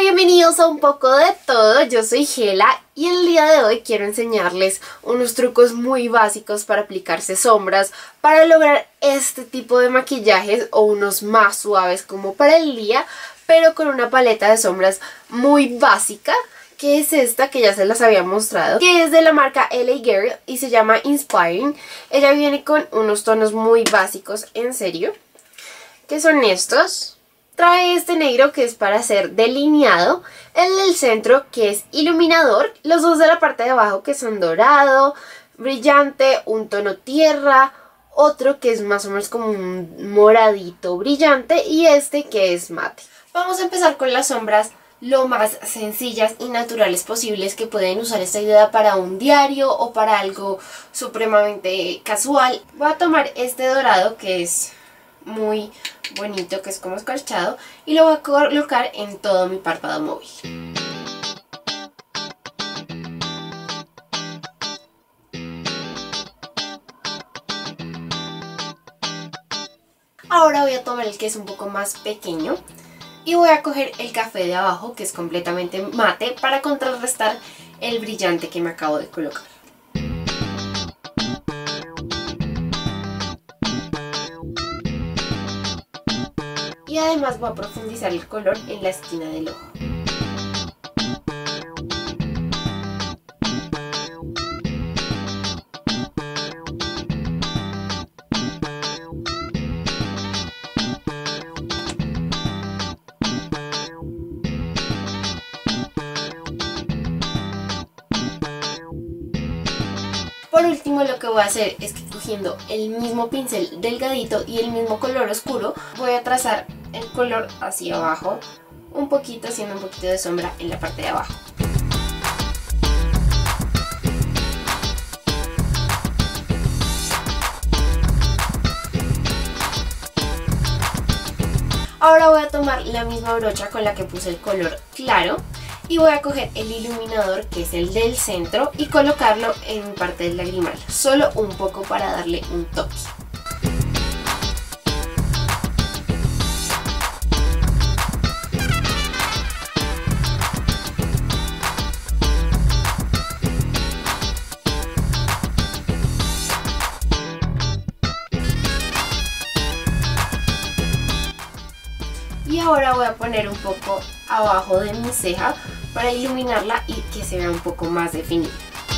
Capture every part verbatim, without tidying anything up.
bienvenidos a Un Poco de Todo, yo soy Gela y el día de hoy quiero enseñarles unos trucos muy básicos para aplicarse sombras para lograr este tipo de maquillajes o unos más suaves como para el día, pero con una paleta de sombras muy básica, que es esta que ya se las había mostrado, que es de la marca L A Girl y se llama Inspiring. Ella viene con unos tonos muy básicos, en serio, que son estos. Trae este negro que es para hacer delineado, el del centro que es iluminador, los dos de la parte de abajo que son dorado, brillante, un tono tierra, otro que es más o menos como un moradito brillante y este que es mate. Vamos a empezar con las sombras lo más sencillas y naturales posibles, que pueden usar esta idea para un diario o para algo supremamente casual. Voy a tomar este dorado que es muy bonito, que es como escarchado, y lo voy a colocar en todo mi párpado móvil. Ahora voy a tomar el que es un poco más pequeño y voy a coger el café de abajo que es completamente mate para contrarrestar el brillante que me acabo de colocar. Y además voy a profundizar el color en la esquina del ojo. Por último, lo que voy a hacer es que cogiendo el mismo pincel delgadito y el mismo color oscuro, voy a trazar el color hacia abajo, un poquito, haciendo un poquito de sombra en la parte de abajo. Ahora voy a tomar la misma brocha con la que puse el color claro y voy a coger el iluminador, que es el del centro, y colocarlo en mi parte del lagrimal, solo un poco para darle un toque. Y ahora voy a poner un poco abajo de mi ceja para iluminarla y que se vea un poco más definida.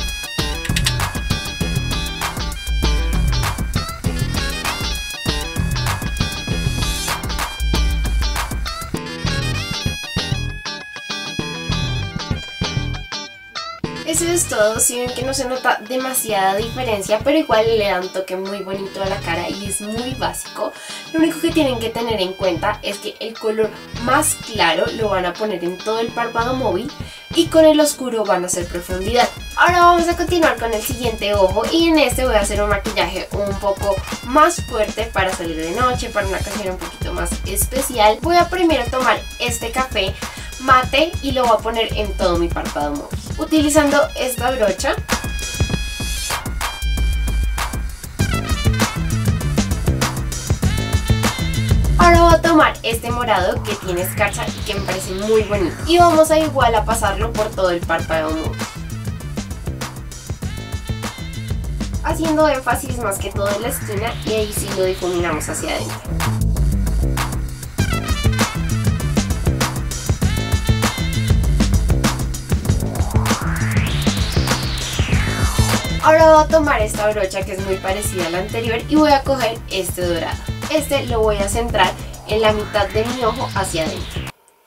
Eso es todo. Si ven que no se nota demasiada diferencia, pero igual le da un toque muy bonito a la cara y es muy básico. Lo único que tienen que tener en cuenta es que el color más claro lo van a poner en todo el párpado móvil y con el oscuro van a hacer profundidad. Ahora vamos a continuar con el siguiente ojo y en este voy a hacer un maquillaje un poco más fuerte para salir de noche, para una ocasión un poquito más especial. Voy a primero tomar este café mate y lo voy a poner en todo mi párpado móvil utilizando esta brocha. Ahora voy a tomar este morado que tiene escarcha y que me parece muy bonito y vamos a igual a pasarlo por todo el párpado móvil, haciendo énfasis más que todo en la esquina, y ahí sí lo difuminamos hacia adentro. Ahora voy a tomar esta brocha que es muy parecida a la anterior y voy a coger este dorado. Este lo voy a centrar en la mitad de mi ojo hacia adentro.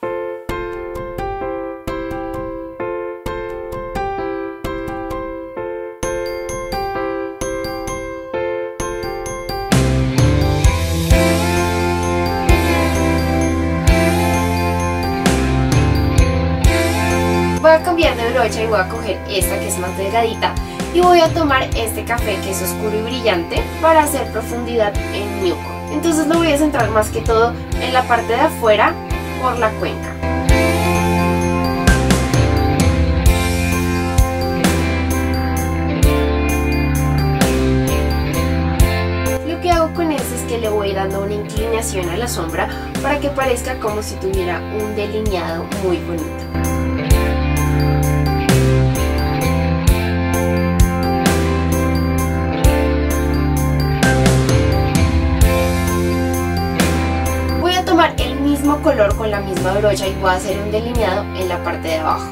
Voy a cambiar de brocha y voy a coger esta que es más delgadita y voy a tomar este café que es oscuro y brillante para hacer profundidad en mi ojo. Entonces lo voy a centrar más que todo en la parte de afuera por la cuenca. Lo que hago con este es que le voy dando una inclinación delineación a la sombra para que parezca como si tuviera un delineado muy bonito. Voy a tomar el mismo color con la misma brocha y voy a hacer un delineado en la parte de abajo.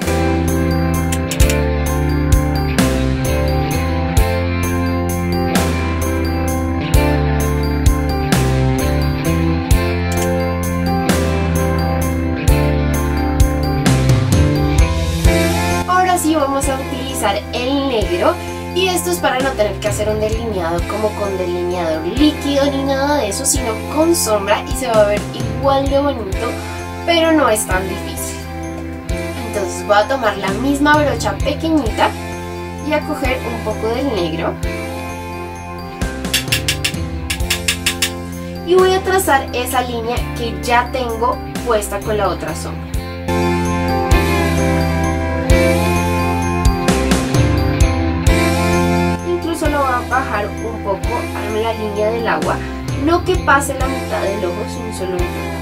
Así vamos a utilizar el negro y esto es para no tener que hacer un delineado como con delineador líquido ni nada de eso, sino con sombra, y se va a ver igual de bonito, pero no es tan difícil. Entonces voy a tomar la misma brocha pequeñita y a coger un poco del negro y voy a trazar esa línea que ya tengo puesta con la otra sombra. Lo voy a bajar un poco a la línea del agua, no que pase la mitad del ojo, sino solo un poco.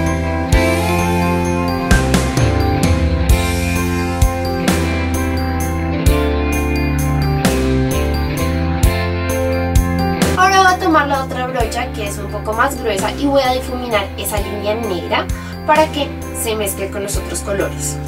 Ahora voy a tomar la otra brocha que es un poco más gruesa y voy a difuminar esa línea negra para que se mezcle con los otros colores.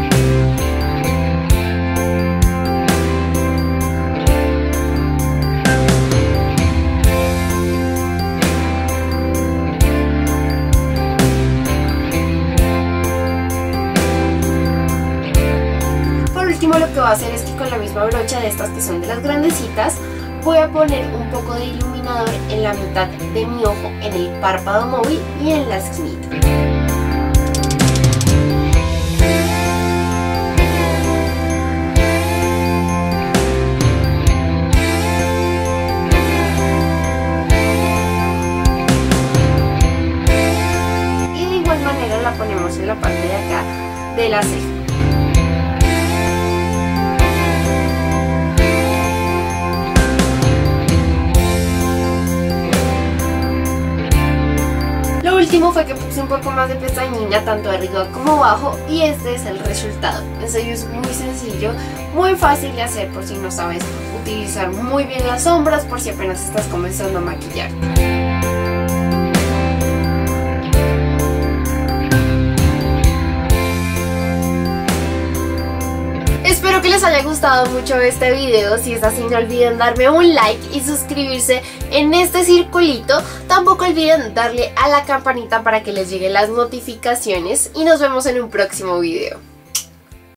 Lo que voy a hacer es que con la misma brocha de estas que son de las grandecitas voy a poner un poco de iluminador en la mitad de mi ojo, en el párpado móvil y en la esquinita. Y de igual manera la ponemos en la parte de acá de la ceja. Lo último fue que puse un poco más de pestañina tanto arriba como abajo y este es el resultado. En serio es muy sencillo, muy fácil de hacer por si no sabes utilizar muy bien las sombras, por si apenas estás comenzando a maquillar. Espero que les haya gustado mucho este video. Si es así, no olviden darme un like y suscribirse en este circulito. Tampoco olviden darle a la campanita para que les lleguen las notificaciones y nos vemos en un próximo video.